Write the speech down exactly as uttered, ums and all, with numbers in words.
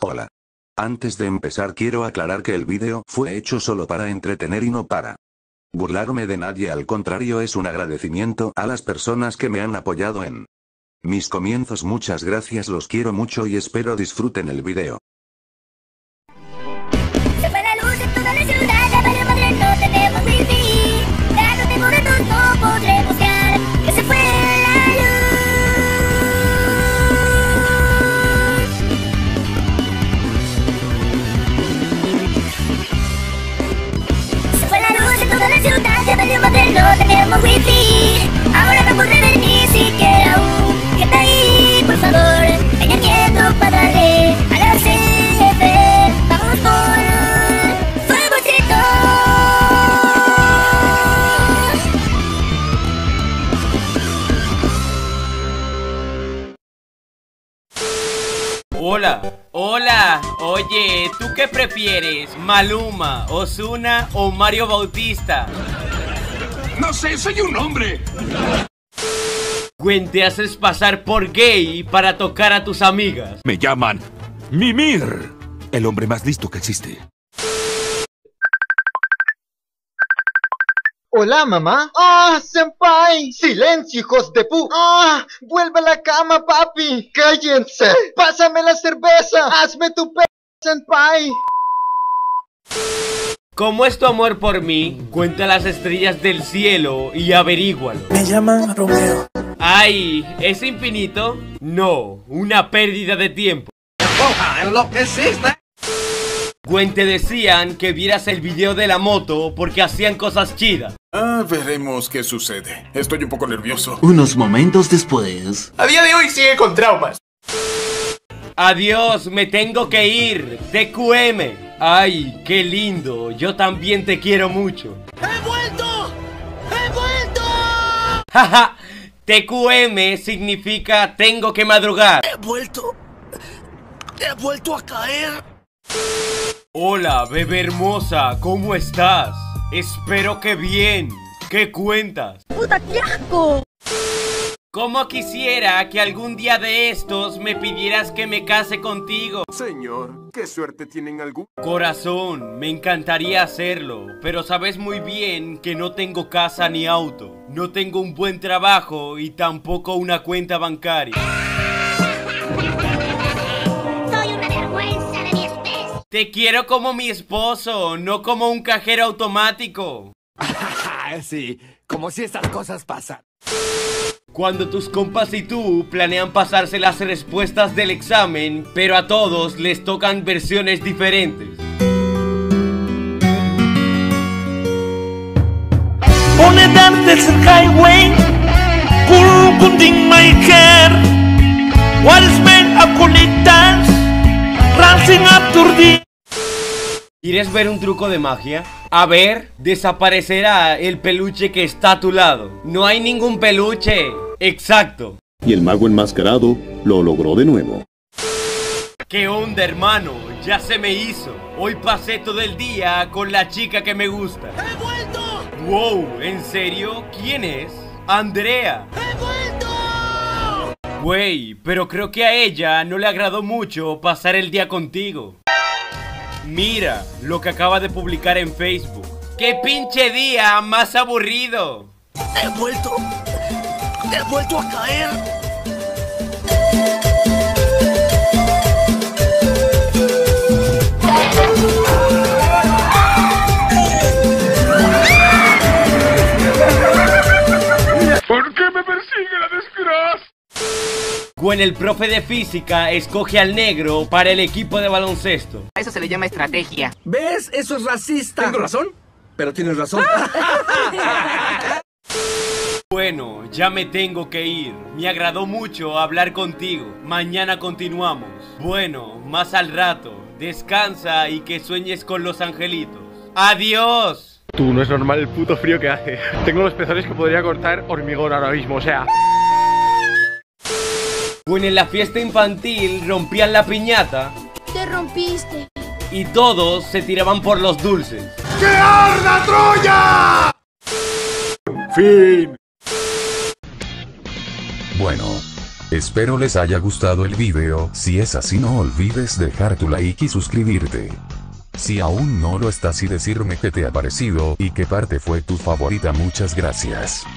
Hola. Antes de empezar quiero aclarar que el vídeo fue hecho solo para entretener y no para burlarme de nadie, al contrario es un agradecimiento a las personas que me han apoyado en mis comienzos. Muchas gracias, los quiero mucho y espero disfruten el video. Se fue la luz en toda la ciudad, ya valió madre, no tenemos wifi. Datos de boletos no podremos dar, que se fue la luz. Se fue la luz en toda la ciudad, ya valió madre, no tenemos wifi. Ahora no podré ver ni siquiera un que está ahí, por favor, venga quieto para darle a la C F. Vamos por Fuegocito. Hola, hola, oye, ¿tú qué prefieres? ¿Maluma, Ozuna o Mario Bautista? No sé, soy un hombre. Gwen, te haces pasar por gay para tocar a tus amigas. Me llaman Mimir, el hombre más listo que existe. Hola, mamá. ¡Ah, senpai! ¡Silencio, hijos de pu! ¡Ah! ¡Vuelve a la cama, papi! ¡Cállense! ¡Pásame la cerveza! ¡Hazme tu p***, senpai! ¿Cómo es tu amor por mí? Cuenta las estrellas del cielo y averígualo. Me llaman Romeo. ¡Ay! ¿Es infinito? No, una pérdida de tiempo. ¡Enloqueciste! Gwen, te decían que vieras el video de la moto porque hacían cosas chidas. Ah, veremos qué sucede. Estoy un poco nervioso. Unos momentos después. A día de hoy sigue con traumas. Adiós, me tengo que ir. T Q M. Ay, qué lindo. Yo también te quiero mucho. ¡He vuelto! ¡He vuelto! Jaja. T Q M significa tengo que madrugar. He vuelto. He vuelto a caer. Hola, bebé hermosa, ¿cómo estás? Espero que bien. ¿Qué cuentas? ¡Puta, qué asco! ¿Cómo quisiera que algún día de estos me pidieras que me case contigo? Señor, ¿qué suerte tienen algún? Corazón, me encantaría hacerlo, pero sabes muy bien que no tengo casa ni auto. No tengo un buen trabajo y tampoco una cuenta bancaria. Soy una vergüenza de mi especie. Te quiero como mi esposo, no como un cajero automático. Sí, como si estas cosas pasan. Cuando tus compas y tú planean pasarse las respuestas del examen, pero a todos les tocan versiones diferentes. On est dans the highway, cool cutting my hair. What is meant a cool dance, dancing up to the. ¿Quieres ver un truco de magia? A ver, desaparecerá el peluche que está a tu lado. No hay ningún peluche. Exacto. Y el mago enmascarado lo logró de nuevo. ¿Qué onda, hermano? Ya se me hizo. Hoy pasé todo el día con la chica que me gusta. ¡He vuelto! Wow, ¿en serio? ¿Quién es? Andrea. ¡He vuelto! Güey, pero creo que a ella no le agradó mucho pasar el día contigo. Mira lo que acaba de publicar en Facebook. ¡Qué pinche día más aburrido! He vuelto. He vuelto a caer. ¿Por qué me persigue la desgracia? Gwen, el profe de física, escoge al negro para el equipo de baloncesto. A eso se le llama estrategia. ¿Ves? Eso es racista. ¿Tengo razón? Pero tienes razón. Bueno, ya me tengo que ir. Me agradó mucho hablar contigo. Mañana continuamos. Bueno, más al rato. Descansa y que sueñes con los angelitos. ¡Adiós! Tú, no es normal el puto frío que hace. Tengo los pezones que podría cortar hormigón ahora mismo, o sea. Bueno, en la fiesta infantil rompían la piñata. Te rompiste. Y todos se tiraban por los dulces. ¡Que arda Troya! Fin. Bueno, Espero les haya gustado el video, si es así no olvides dejar tu like y suscribirte. Si aún no lo estás y decirme qué te ha parecido y qué parte fue tu favorita. Muchas gracias.